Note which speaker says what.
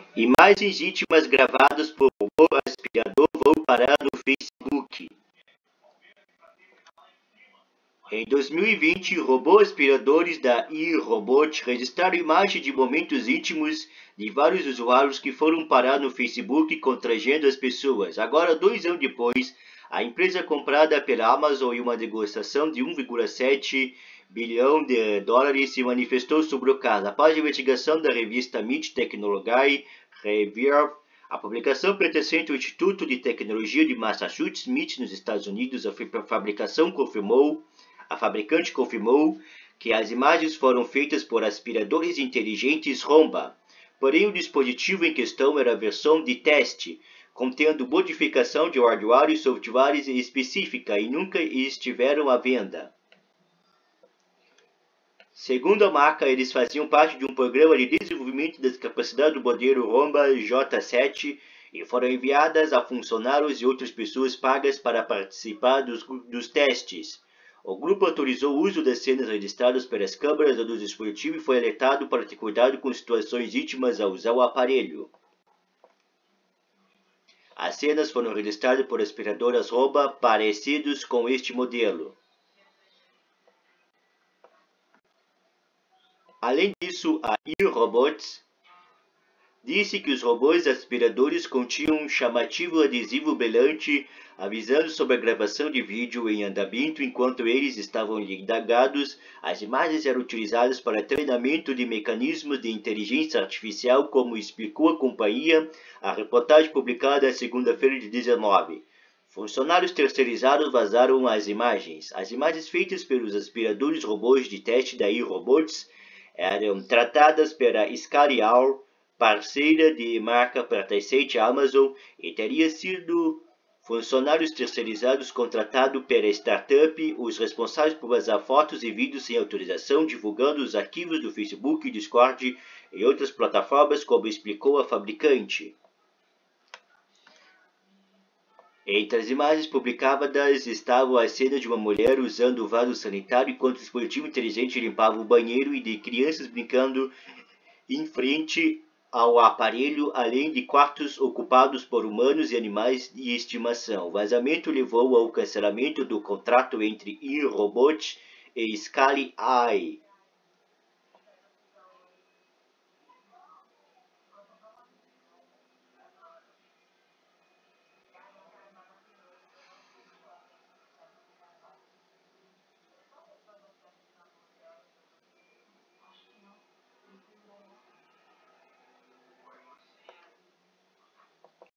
Speaker 1: Imagens íntimas gravadas por robô aspirador vão parar no Facebook. Em 2020, robôs aspiradores da iRobot registraram imagens de momentos íntimos de vários usuários que foram parar no Facebook constrangendo as pessoas. Agora, 2 anos depois, a empresa comprada pela Amazon em uma negociação de 1,7 bilhão de dólares se manifestou sobre o caso. Após a investigação da revista MIT Technology Review, a publicação pertencente ao Instituto de Tecnologia de Massachusetts, MIT, nos Estados Unidos, a fabricante confirmou que as imagens foram feitas por aspiradores inteligentes Roomba. Porém, o dispositivo em questão era a versão de teste, contendo modificação de hardware e software específica e nunca estiveram à venda. Segundo a marca, eles faziam parte de um programa de desenvolvimento das capacidades do modelo Roomba J7 e foram enviadas a funcionários e outras pessoas pagas para participar dos testes. O grupo autorizou o uso das cenas registradas pelas câmeras do dispositivo e foi alertado para ter cuidado com situações íntimas ao usar o aparelho. As cenas foram registradas por aspiradoras Roomba parecidos com este modelo. Além disso, a iRobot disse que os robôs aspiradores continham um chamativo adesivo brilhante avisando sobre a gravação de vídeo em andamento enquanto eles estavam indagados. As imagens eram utilizadas para treinamento de mecanismos de inteligência artificial, como explicou a companhia. A reportagem publicada segunda-feira de 19. Funcionários terceirizados vazaram as imagens. As imagens feitas pelos aspiradores robôs de teste da iRobots eram tratadas pela Scaliar, parceira de marca pertencente à Amazon, e teria sido funcionários terceirizados contratados pela startup, os responsáveis por vazar fotos e vídeos sem autorização, divulgando os arquivos do Facebook, Discord e outras plataformas, como explicou a fabricante. Entre as imagens publicadas estavam as cenas de uma mulher usando o vaso sanitário enquanto o dispositivo inteligente limpava o banheiro e de crianças brincando em frente ao aparelho, além de quartos ocupados por humanos e animais de estimação. O vazamento levou ao cancelamento do contrato entre iRobot e Scali AI.